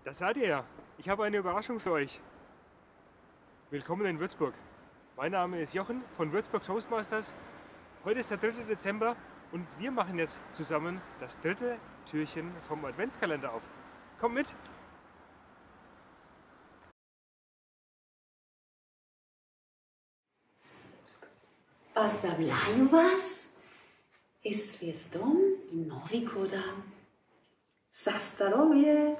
Da seid ihr ja. Ich habe eine Überraschung für euch. Willkommen in Würzburg. Mein Name ist Jochen von Würzburg Toastmasters. Heute ist der 3. Dezember und wir machen jetzt zusammen das 3. Türchen vom Adventskalender auf. Kommt mit! Ostavljaju vas i s zvijezdom Novi goda. Za zdravje!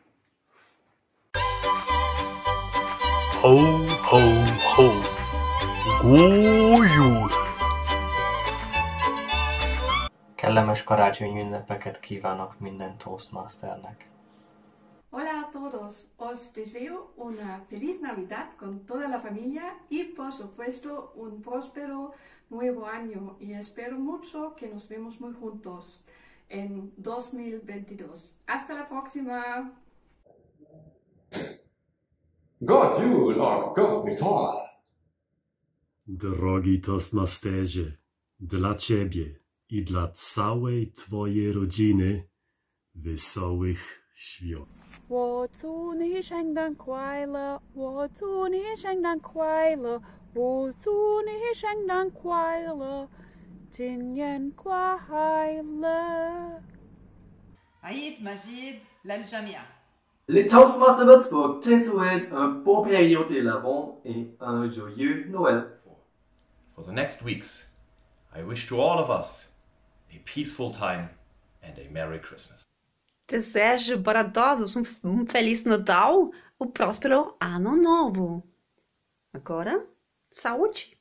Ho, ho, ho! God jul! Kellemes karácsonyi ünnepeket kívánok minden Toastmasternek! Hola a todos, os deseo una feliz Navidad con toda la familia y por supuesto un próspero nuevo año y espero mucho que nos vemos muy juntos en 2022. Hasta la próxima! God jul och gott nytt år! Drogi Toastmasterze, dla Ciebie i dla całej Twojej rodziny wesołych świąt. 我祝你圣诞快乐，我祝你圣诞快乐，我祝你圣诞快乐，新年快乐。 عيد مجيد للجميع. Les Toastmasters Würzburg te souhaitent un bon période de l'Avent et un joyeux Noël. For the next weeks, I wish to all of us a peaceful time and a Merry Christmas. Desejo para todos Feliz Natal, próspero Ano Novo. Agora, saúde!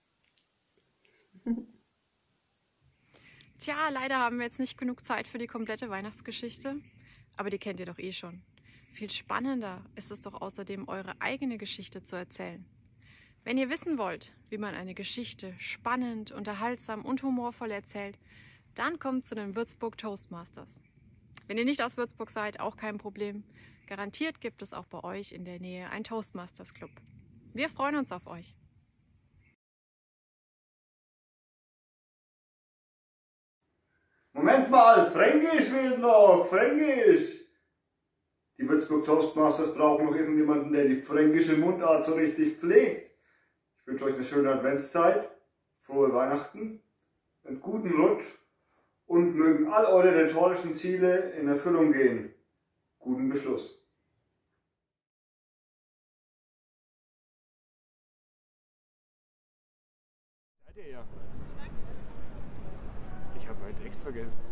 Tja, leider haben wir jetzt nicht genug Zeit für die komplette Weihnachtsgeschichte, aber die kennt ihr doch eh schon. Viel spannender ist es doch außerdem, eure eigene Geschichte zu erzählen. Wenn ihr wissen wollt, wie man eine Geschichte spannend, unterhaltsam und humorvoll erzählt, dann kommt zu den Würzburg Toastmasters. Wenn ihr nicht aus Würzburg seid, auch kein Problem. Garantiert gibt es auch bei euch in der Nähe einen Toastmasters Club. Wir freuen uns auf euch. Moment mal, Fränkisch fehlt noch, Fränkisch! Die Würzburg Toastmasters brauchen noch irgendjemanden, der die fränkische Mundart so richtig pflegt. Ich wünsche euch eine schöne Adventszeit, frohe Weihnachten, einen guten Rutsch und mögen all eure rhetorischen Ziele in Erfüllung gehen. Guten Beschluss. Seid ihr ja. Ich habe meinen Text vergessen.